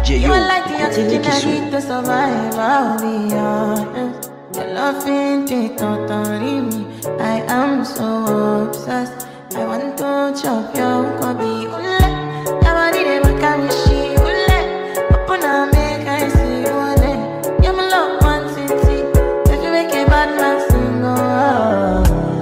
DJ, You are like the it's oxygen I Nikki need to survive, I'll be honest. Your love ain't it, totally me. I am so obsessed. I want to chop your body. Ule, your body they back and wishi. Ule, open and make I see you. Ule, you're my love, Nwantiti. If you make a bad man sing, oh.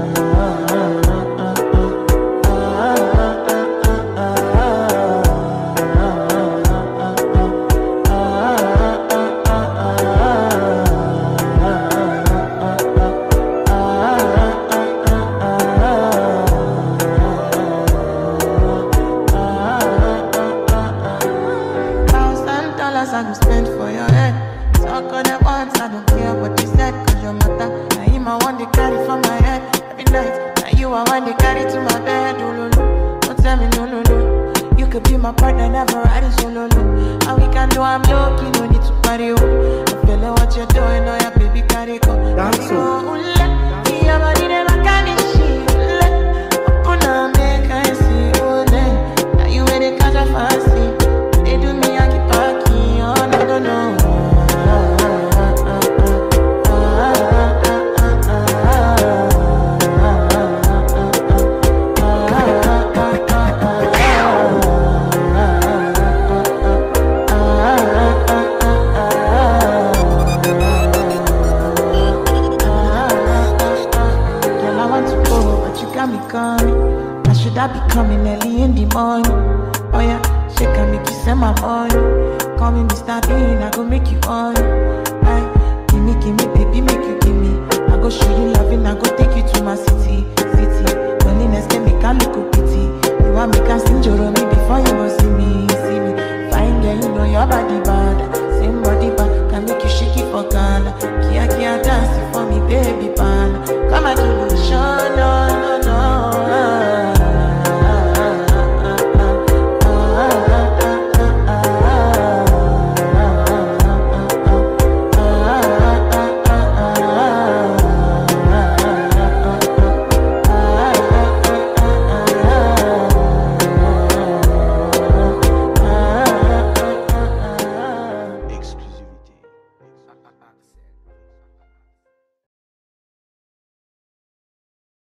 I go spend for your head. Talk on the ones, I don't care what you said. Cause your matter, now you my one they carry for my head. Every night, now you are one they carry to my bed. Oh, no, no. Don't tell me no, no, no. You could be my partner, never riding solo, no. And we can do, I'm lucky, no need to party, oh. I'm feeling what you're doing, oh yeah, baby, carry go. Dance, oh. Your body never can see, open up, make I see, oh, now you ready, catch a fancy. They do me, I keep parking, oh, no, no, no. I should I be coming early in the morning? Oh yeah, shake and make you send my money. Call me Mr. Bean, I go make you on. Aye, gimme, baby, make you gimme. I go show you loving, I go take you to my city. Loneliness can make a look